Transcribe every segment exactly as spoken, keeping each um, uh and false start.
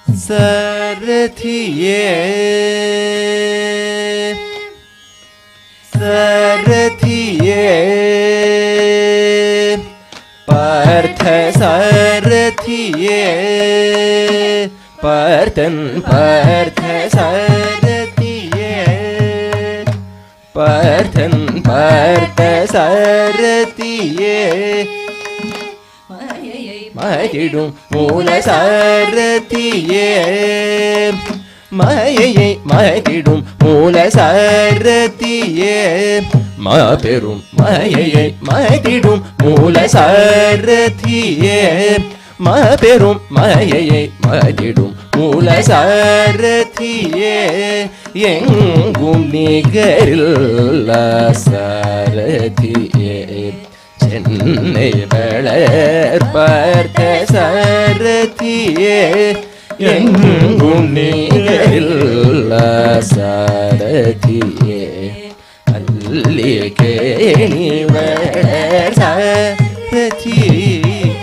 சாரதியே சாரதியே பார்த்த சாரதியே பார்த்தன் பார்த்த சாரதியே பார்த்தன் பார்த்த சாரதியே மதிடும் மூல சாரதியே மாயையை மதிடும் மூல சாரதியே மாபெரும் மாயையை மதிடும் மூல சாரதியே மாபெரும் மாயையை மதிடும் மூல சாரதியே எங்கும் நிகரில்ல சாரதியே சென்னை வளர் பார்த்த சாரதியே எங்கும் நிகரில்ல சாரதியே அல்லி கேணி வளர் சாரதியே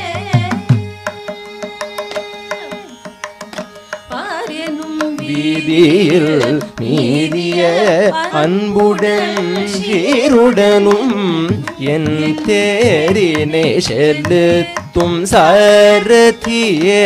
வீதியில் மீறிய அன்புடன் சீருடனும் என் தேரினை செலுத்தும் சாரதியே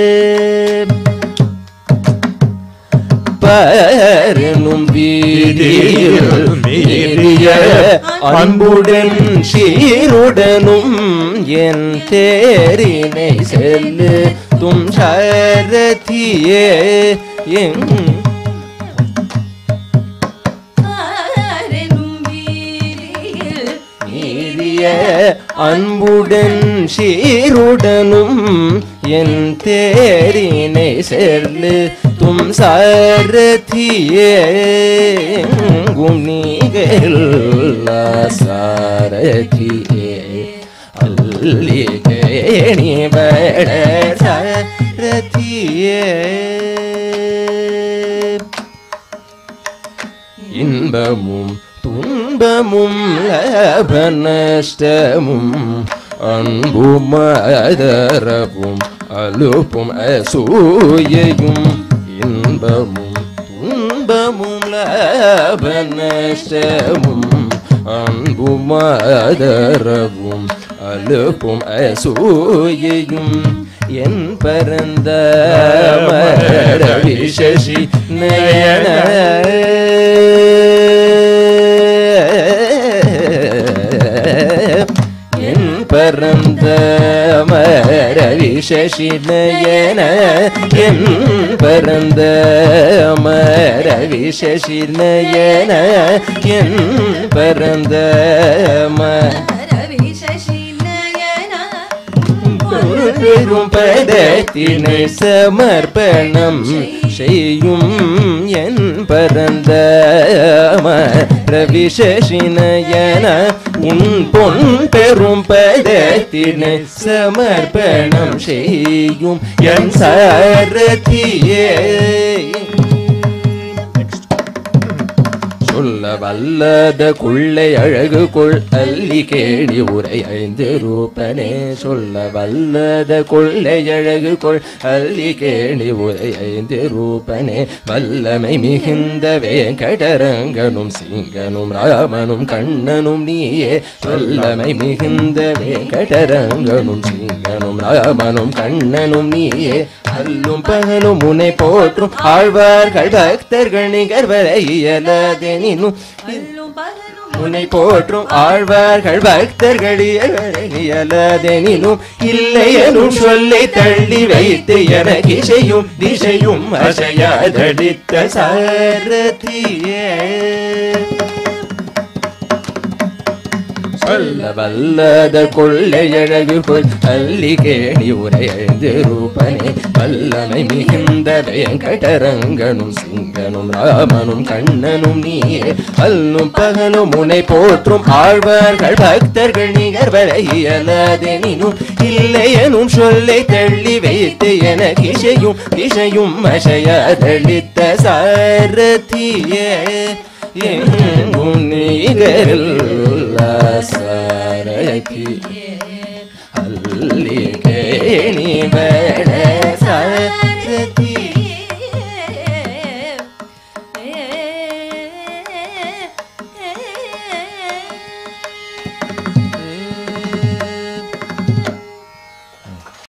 பரனும் வீதியில் மீறிய அன்புடன் சீருடனும் என் தேரினை செலுத்தும் சாரதியே மீறிய அன்புடன் சீருடனும் என் தேரினை செலுத்தும் சாரதியே எங்கும் நிகரில்ல சாரதியே அல்லி கேணி வளர் சாரதியே இன்பமும் துன்பமும் லாப நஷ்டமும் அன்பும் ஆதரவும் அலுப்பும் அசூயையும் இன்பமும் துன்பமும் லாப நஷ்டமும் அன்பும் ஆதரவும் அலுப்பும் அசூயையும் என் பரந்த மரவிசசி நயன என் பரந்த மரவிசசி நயன என் பரந்த மரவிசசி நயன என் பரந்த பெரும் பதத்தினை சமர்ப்பணம் செய்யும் என் பரந்த ரவிசேஷினயன உன் பொன் பெரும் பதத்தினை சமர்ப்பணம் செய்யும் என் சாரதியே சொல்ல வல்லத கொள்ளை அழகு கொள் அல்லி கேணி உரை ஐந்து ரூபனே சொல்ல வல்லத கொள்ளை அழகு கொள் அல்லி கேணி உரை ஐந்து ரூபனே வல்லமை மிகுந்த வேங்கடரங்கனும் சிங்கனும் ராமனும் கண்ணனும் நீயே வல்லமை மிகுந்த வேங்கடரங்கனும் சிங்கனும் ராமனும் கண்ணனும் நீயே அல்லும் பகலும் உன்னை போற்றும் ஆழ்வார்கள் பக்தர்கள் நிகர்வரை இயலாதெனினும் உன்னை போற்றும் ஆழ்வார்கள் பக்தர்கள் இயலாதெனினும் இல்லை எனும் சொல்லை தள்ளி வைத்து எனக்கு இசையும் திசையும் அசையாதடித்த சாரதியே சொல்ல வல்லத கொள்ளை அழகு கொள் அல்லி கேணி உரை ஐந்து ரூபனே வல்லமை மிகுந்த வேங்கடரங்கனும் சிங்கனும் ராமனும் கண்ணனும் நீயே அல்லும் பகலும் உன்னை போற்றும் ஆழ்வார்கள் பக்தர்கள் நிகர்வரை இயலாதெனினும் இல்லை எனும் சொல்லை தள்ளி வைத்து எனக்கு இசையும் திசையும் அசையாதளித்த சாரதியே எங்கும் நிகரில்ல சாரதியே அல்லி கேணி வளர்